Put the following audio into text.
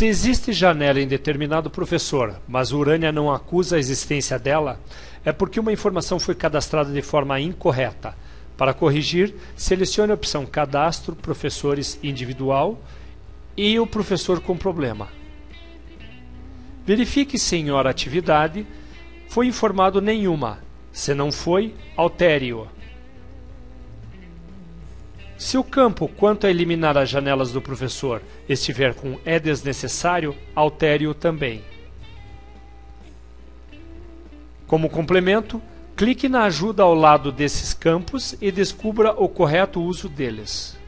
Se existe janela em determinado professor, mas o Urânia não acusa a existência dela, é porque uma informação foi cadastrada de forma incorreta. Para corrigir, selecione a opção Cadastro Professores Individual e o professor com problema. Verifique se em hora atividade foi informado nenhuma. Se não foi, altere-o. Se o campo quanto a eliminar as janelas do professor estiver com é desnecessário, altere-o também. Como complemento, clique na ajuda ao lado desses campos e descubra o correto uso deles.